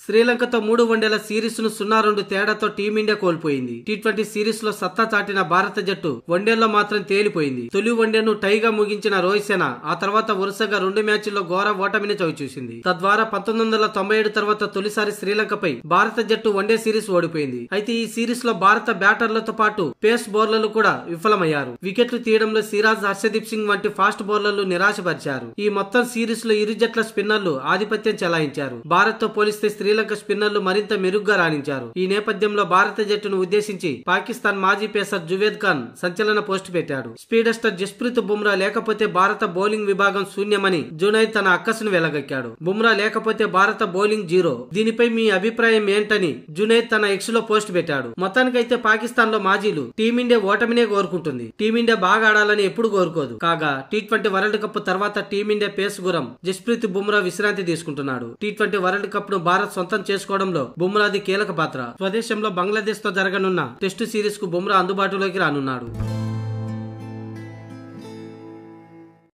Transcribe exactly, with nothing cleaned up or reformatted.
శ్రీలంకతో మూడు వన్డేల సిరీస్ ను సున్నా రెండు తేడాతో టీమిండియా కోల్పోయింది. టీ ట్వంటీ సిరీస్ లో సత్తా చాటిన భారత జట్టు వన్డేల్లో మాత్రం తేలిపోయింది. తొలి వన్డేను టైగా ముగించిన రోహిత్ శర్మ ఆ తర్వాత వరుసగా రెండు మ్యాచ్ల్లో ఘోర ఓటమిని చవిచూసింది. తద్వారా పంతొమ్మిది వందల తొంభై ఏడు తర్వాత తొలిసారి శ్రీలంకపై భారత జట్టు వన్డే సిరీస్ ఓడిపోయింది. అయితే ఈ సిరీస్ లో భారత బ్యాటర్లతో పాటు పేస్ బౌలర్లు కూడా విఫలమయ్యారు. వికెట్లు తీయడంలో సిరాజ్, హర్షదీప్ సింగ్ వంటి ఫాస్ట్ బౌలర్లు నిరాశపరిచారు. ఈ మొత్తం సిరీస్ లో ఇరు జట్ల స్పిన్నర్లు ఆధిపత్యం చెలాయించారు. భారత్ తో పోలిస్తే శ్రీలంక స్పిన్నర్లు మరింత మెరుగ్గా రాణించారు. ఈ నేపథ్యంలో భారత జట్టును ఉద్దేశించి పాకిస్తాన్ మాజీ పేసర్ జువేద్ ఖాన్ సంచలన పోస్టు పెట్టాడు. స్పీడస్టర్ జస్ప్రీత్ బుమ్రా లేకపోతే భారత బౌలింగ్ విభాగం శూన్యమని జునైద్ తన అక్కసును వెలగక్కాడు. బుమ్రా లేకపోతే భారత బౌలింగ్ జీరో. దీనిపై మీ అభిప్రాయం ఏంటని జునైద్ తన ఎక్స్ లో పోస్ట్ పెట్టాడు. మొత్తానికైతే పాకిస్తాన్ లో మాజీలు టీమిండియా ఓటమినే కోరుకుంటుంది. టీమిండియా బాగా ఆడాలని ఎప్పుడు కోరుకోదు. కాగా టీ ట్వంటీ వరల్డ్ కప్ తర్వాత టీమిండియా పేస్ గురం జస్ప్రీత్ బుమ్రా విశ్రాంతి తీసుకుంటున్నాడు. టీ ట్వంటీ వరల్డ్ కప్ ను భారత్ సొంతం చేసుకోవడంలో బుమ్రాది కీలక పాత్ర. స్వదేశంలో బంగ్లాదేశ్ తో జరగనున్న టెస్టు సిరీస్ కు బుమ్రా అందుబాటులోకి రానున్నాడు.